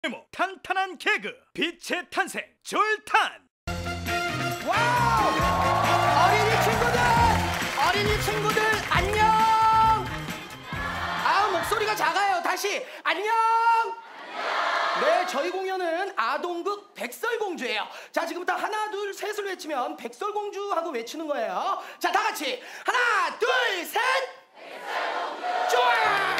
메모 탄탄한 개그 빛의 탄생 졸탄. 와우! 어린이 친구들 안녕! 아, 목소리가 작아요. 다시 안녕! 네, 저희 공연은 아동극 백설공주예요. 자, 지금부터 하나 둘 셋을 외치면 백설공주 하고 외치는 거예요. 자, 다 같이 하나 둘 셋! 백설공주! 좋아!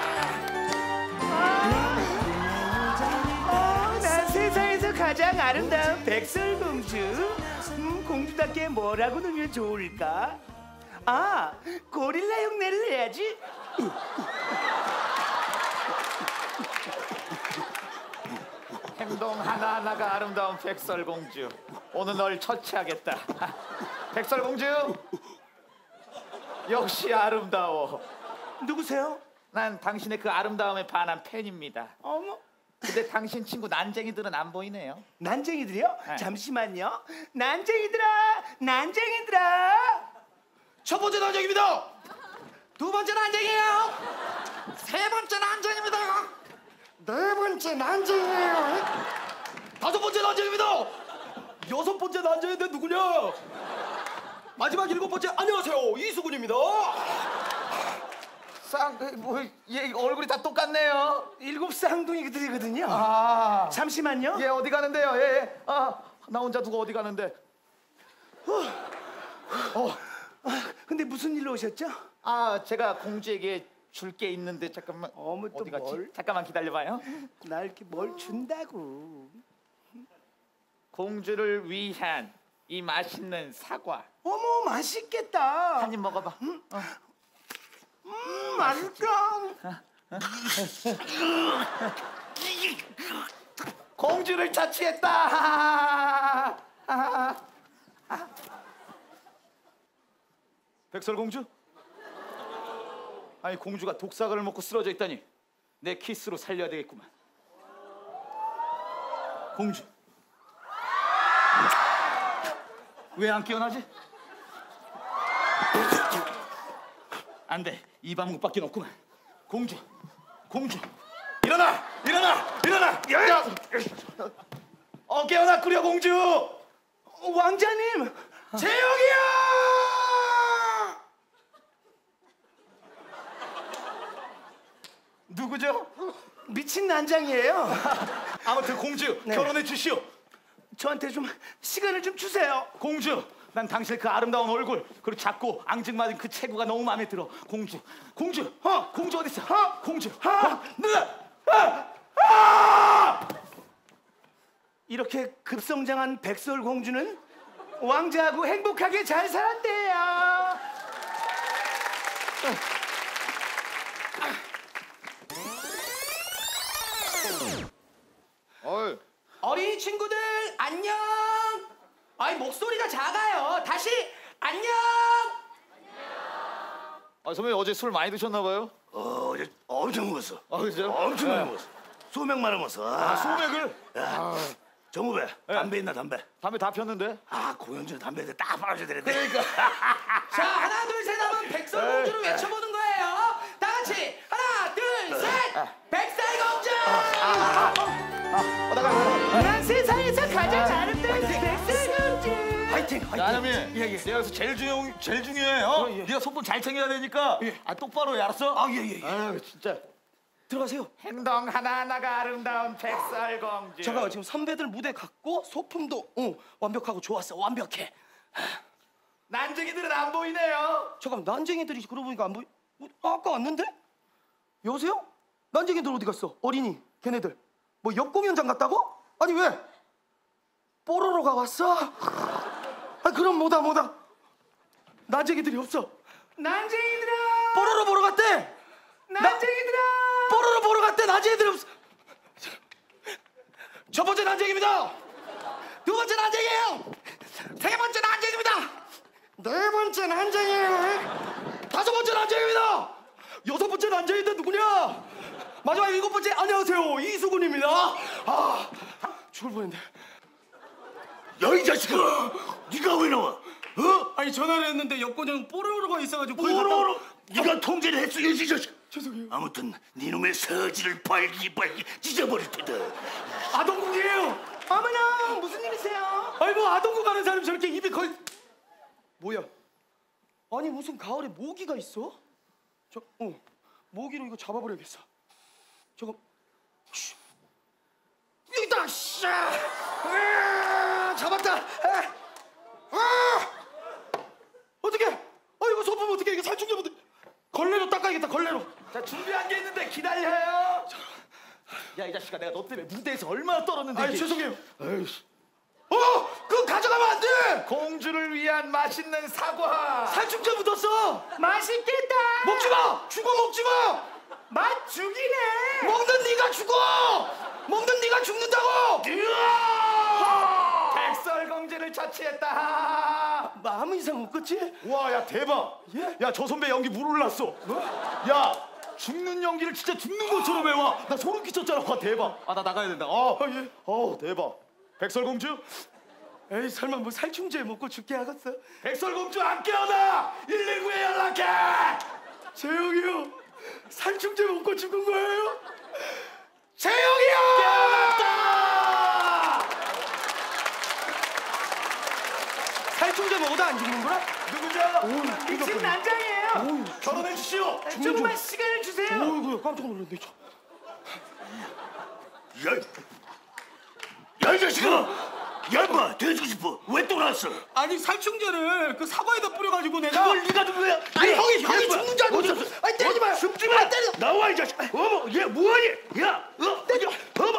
난 세상에서 가장 아름다운 백설공주. 공주답게 뭐라고 놀면 좋을까? 아, 고릴라 흉내를 내야지. 행동 하나하나가 아름다운 백설공주. 오늘 널 처치하겠다. 백설공주, 역시 아름다워. 누구세요? 난 당신의 그 아름다움에 반한 팬입니다. 어머, 근데 당신 친구 난쟁이들은 안 보이네요. 난쟁이들이요? 네. 잠시만요. 난쟁이들아. 첫 번째 난쟁입니다. 두 번째 난쟁이에요. 세 번째 난쟁입니다. 네 번째 난쟁이에요. 다섯 번째 난쟁입니다. 여섯 번째 난쟁인데 누구냐? 마지막 일곱 번째 안녕하세요 이수근입니다. 얘 얼굴이 다 똑같네요. 일곱 쌍둥이들이거든요. 아, 잠시만요. 얘 어디 가는데요? 얘. 나 혼자 두고 어디 가는데? 근데 무슨 일로 오셨죠? 제가 공주에게 줄 게 있는데 잠깐만. 어머, 또 어디 갔지? 뭘? 잠깐만 기다려봐요. 나 이렇게 뭘 준다고. 공주를 위한 이 맛있는 사과. 어머, 맛있겠다. 한 입 먹어봐. 맛있다. 공주를 처치했다. 백설공주? 아니, 공주가 독사과를 먹고 쓰러져 있다니. 내 키스로 살려야 되겠구만. 공주, 왜 안 깨어나지? 안 돼, 이 방법밖에 없구만. 공주, 일어나! 야! 깨어났구려, 공주! 왕자님, 재영이야! 누구죠? 미친 난장이에요. 아무튼 공주, 네. 결혼해 주시오. 저한테 좀 시간을 좀 주세요. 공주, 난 당신의 그 아름다운 얼굴, 그리고 작고 앙증맞은 그 체구가 너무 마음에 들어. 공주, 공주 어디 있어? 공주, 이렇게 급성장한 백설공주는 왕자하고 행복하게 잘 살았대요. 어린이 친구들 안녕. 아이, 목소리가 작아요. 다시 안녕. 선배님 어제 술 많이 드셨나 봐요? 어제 엄청 먹었어. 그죠? 엄청 많이 먹었어. 수맥만 먹었어. 소맥을? 정우배, 담배 있나 담배? 담배 다 폈는데? 공연 전에 담배 딱 빨아줘야 되는데. 그러니까. 자, 하나 둘 셋 하면 백설공주를 외쳐보는 거예요. 다 같이 하나 둘 셋. 백설공주. 난 세상에서 가장 아름다운 백설공주. 화이팅! 나름이, 내가 여기서 제일 중요해. 네가 소품 잘 챙겨야 되니까. 똑바로 해, 알았어? 아유, 진짜. 들어가세요. 행동 하나하나가 아름다운 백설공주. 잠깐만, 지금 선배들 무대 갔고 소품도 완벽하고 좋았어. 완벽해. 난쟁이들은 안 보이네요. 잠깐만, 난쟁이들이 그러고 보니까 안 보이. 아까 왔는데? 여보세요? 난쟁이들 어디 갔어? 어린이 걔네들 뭐 옆공연장 갔다고? 아니 왜? 뽀로로가 왔어? 아, 그럼 뭐다 난쟁이들이 없어. 난쟁이들아. 뽀로로 보러 갔대. 난쟁이들아. 뽀로로 보러 갔대. 난쟁이들이 없어. 첫 번째 난쟁입니다. 두 번째 난쟁이에요. 세 번째 난쟁입니다. 네 번째 난쟁이에요. 다섯 번째 난쟁입니다. 여섯 번째 난쟁인데 누구냐? 마지막 일곱 번째 안녕하세요 이수근입니다. 죽을 뻔했네. 야, 이 자식아, 네가 왜 나와? 아니, 전화를 했는데 옆공연 뽀로로가 있어가지고 뽀로로? 네가 통제를 했어, 이 자식. 죄송해요. 아무튼 네 놈의 서지를 발기 찢어버릴 테다. 아동국이에요. 어머나 무슨 일이세요? 아이고 아동국 가는 사람이 저렇게 입이 거의 뭐야? 아니 무슨 가을에 모기가 있어? 모기로 이거 잡아버려야겠어. 저거 여기 있다. 잡았다. 어떻게? 이거 소품 어떻게? 이거 살충제부터 걸레로 닦아야겠다. 걸레로. 자, 준비한 게 있는데 기다려요. 야, 이 자식아, 내가 너 때문에 무대에서 얼마나 떨었는데. 아니 이게. 죄송해요. 그거 가져가면 안 돼. 공주를 위한 맛있는 사과. 살충제 묻었어. 맛있겠다. 먹지 마. 죽어 먹지 마. 맛 죽이네. 먹는 네가 죽어. 먹는 네가 죽는다고. 백설공주를 처치했다. 아무 이상 없겠지? 와, 야 대박. 예? 야, 저 선배 연기 물 올랐어. 야, 죽는 연기를 진짜 죽는 것처럼 해와. 나 소름 끼쳤잖아. 와, 대박. 아, 나 나가야 된다. 예. 대박. 백설공주? 에이 설마 뭐 살충제 먹고 죽게 하겠어? 백설공주 안 깨어나. 119에 연락해. 재영이요. 살충제 먹고 죽은 거예요? 재영이요. 깨어났다. 살충제 먹어도 안 죽는구나? 누구냐? 미친 난장이에요. 결혼해 주시오. 조금만 시간을 주세요. 어이구 깜짝 놀랐네. 야, 이 자식아! 야, 인마, 돼지고 싶어. 왜 또 나왔어? 아니 살충제를 그 사과에다 뿌려가지고 내가 그걸 네가 좀 왜? 아니 형이 죽는 줄 알고 있었어. 아니 때리지 마요. 숨지 마! 때려. 나와, 이 자식! 어머, 얘 뭐하니? 야! 때려!